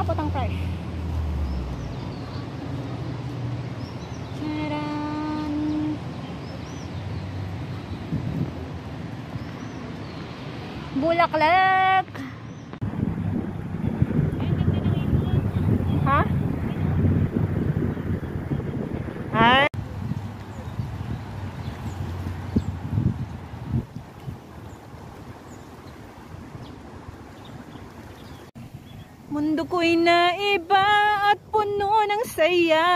putang fresh. Charan! Bulaklak! Ha? Ay! Mundo ko'y naiba at puno ng saya.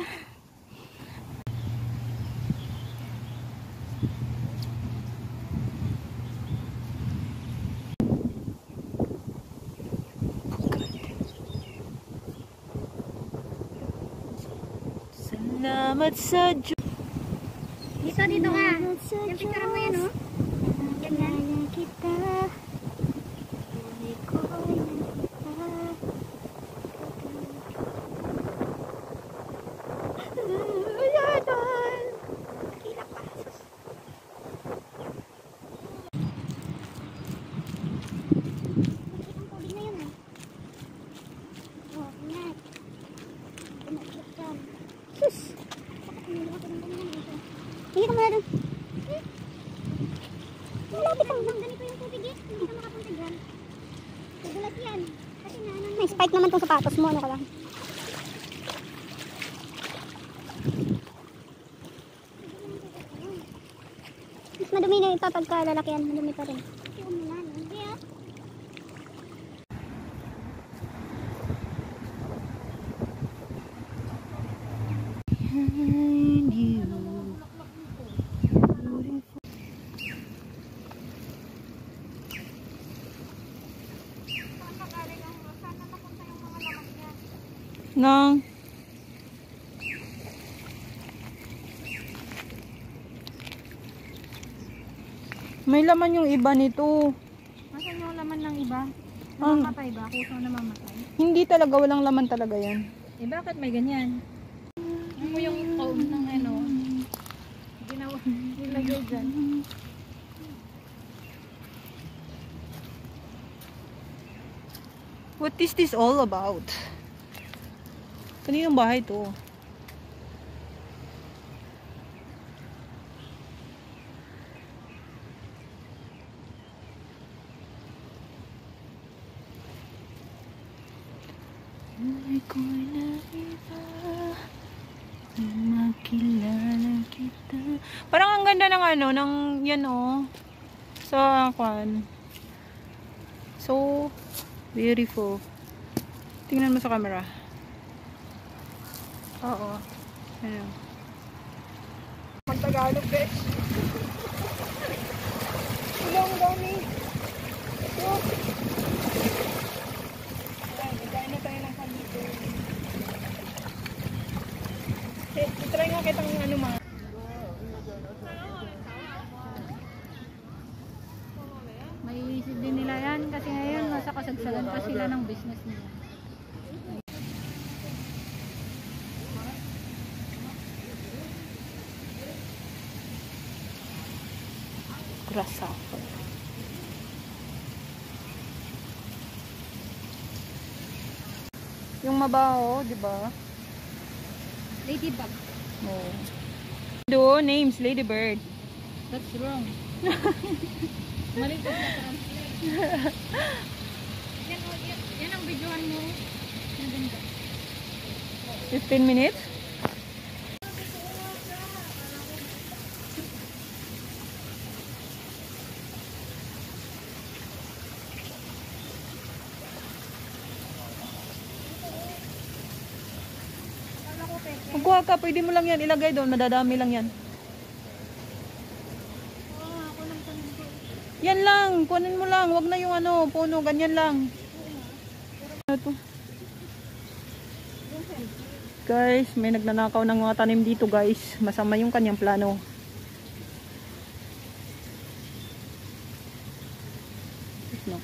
Salamat sa Diyos. Dito ka. Yung picture mo yan, oh. Ganyan kita. Hindi ka muna doon. Malapit ang ganito yung tubig eh. Hindi ka makapunta dyan. Nagulat yan. Kasi na ano. May spike naman itong sapatos mo. Ano ka lang. Mas madumi na ito pagka lalaki yan. Madumi pa rin. Kasi umulan. Hindi ah. No. May laman yung iba nito. Nasaan yung laman ng iba? Namamatay ba? Kuso namamatay? Hindi talaga, walang laman talaga yan. Eh bakit may ganyan? Ano mo yung taon ng ano? Ginawa, nilagay dyan. What is this all about? Kaninong bahay to? Buhay ko na iba, makilala kita. Parang ang ganda ng ano, ng yan oh. Sa kwan. So beautiful. Tingnan mo sa camera. Oo. Ano? Mag-Tagalog, besh. Ilong dami. Oh. Ayan, nagkain na tayo ng pandito. Itry nga kitang ano mga. May isip din nila yan kasi ngayon nasa kasagsagan pa sila ng business nila. Grasa. Yung mabaho, di ba? Ladybug. Oh. Do names Ladybird. That's wrong. Mali ko sa translate. Yan ang videohan mo. Maganda. 15 minutes? Magkuha ka, pwede mo lang yan ilagay doon, madadami lang yan. Yan lang, kunin mo lang, wag na yung ano, puno, ganyan lang. Ito. Guys, may nagnanakaw ng mga tanim dito guys, masama yung kanyang plano. No.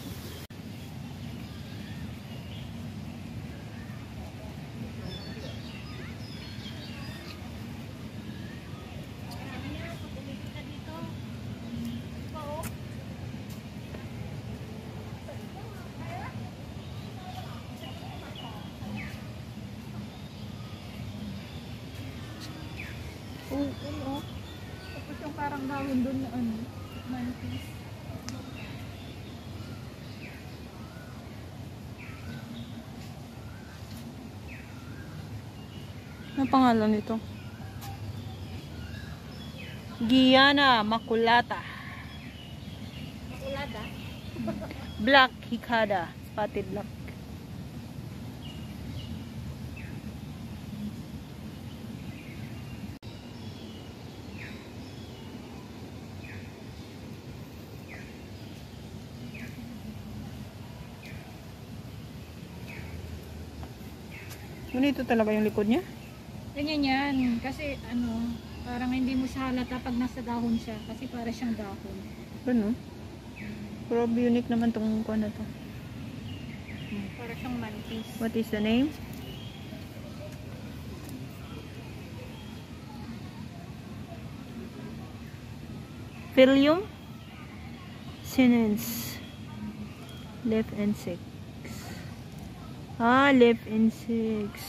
parang dahon doon na ano, mantis. Ano pangalan nito? Guyana maculata. Makulada. Black hikada, spotted black. Ganito talaga yung likod niya? Ganyan yan. Kasi ano, parang hindi mo siya halata pag nasa dahon siya. Kasi para siyang dahon. Ano? Pero unique naman tong kuha na to. Para siyang mantis. What is the name? Phyllium sinens. Leaf insects. Ah, leaf insects.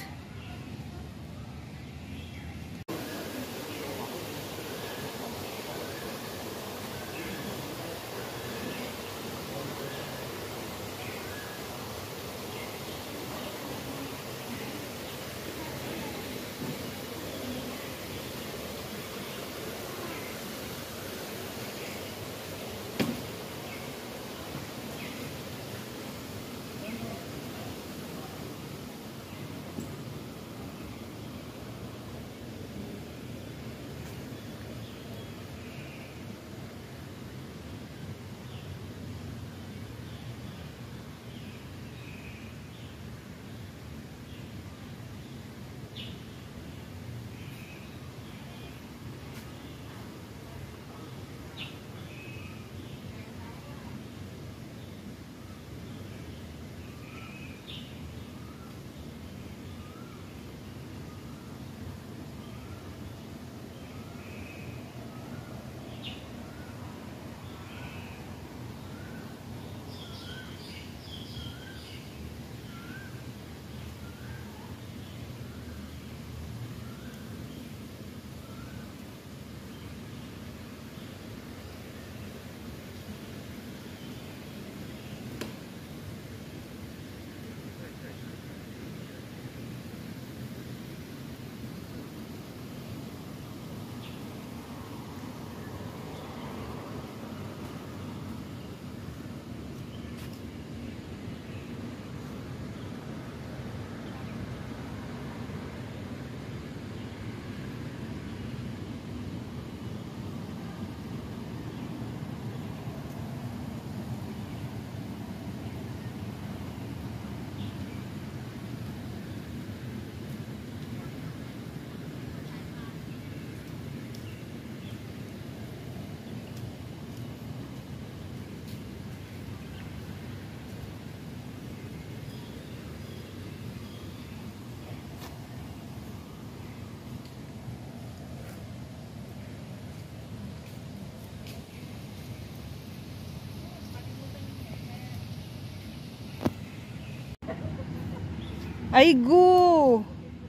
Ay, go!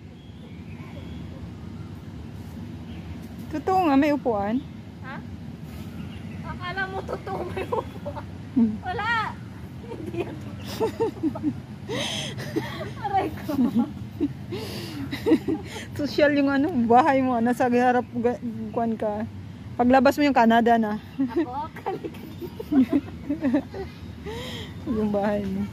Totoo nga, may upuan. Ha? Akala mo totoo may upuan? Wala! Hindi yan. Aray ko. Social yung ano, bahay mo. Nasa harap kuan ka. Paglabas mo yung Canada na. Ako? Yung bahay mo.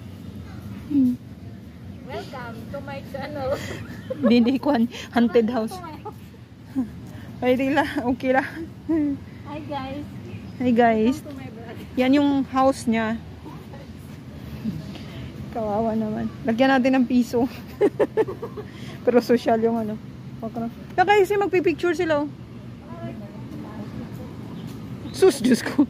Welcome to my channel. Hindi kuan, haunted house. Ay, di la, okay la. Hi guys. Hi guys. Welcome to my vlog. Yan yung house niya. Kawawa naman. Lagyan natin ng piso. Pero social yung ano. Kaya kasi magpipicture sila. Oh. Sus, Diyos ko.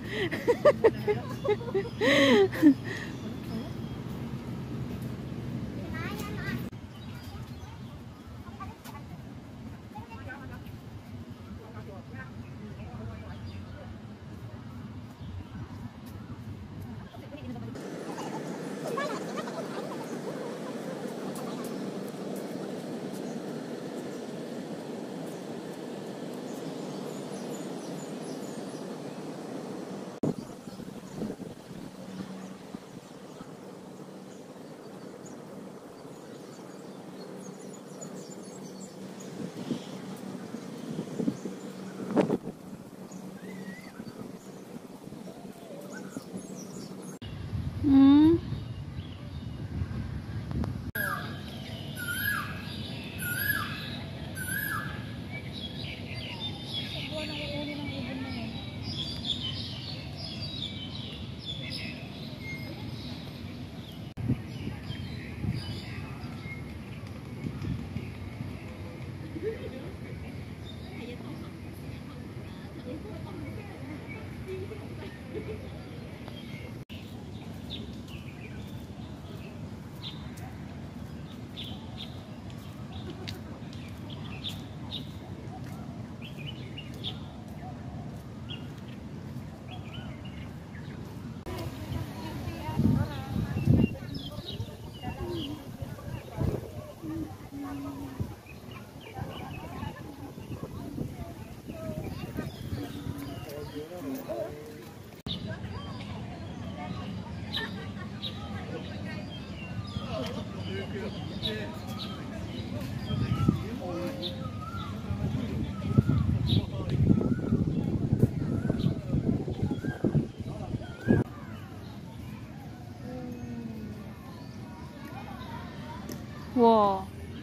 Wow.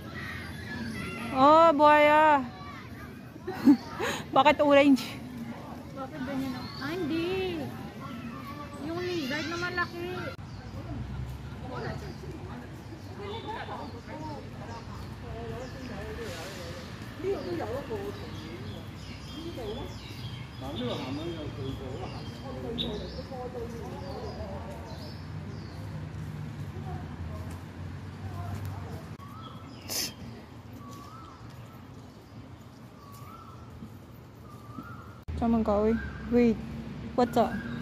Oh, buhaya. Bakit orange? Bakit ganyan ang... Ah, hindi. Yung lizard na malaki. Saan ka, uy? Wait. What's up?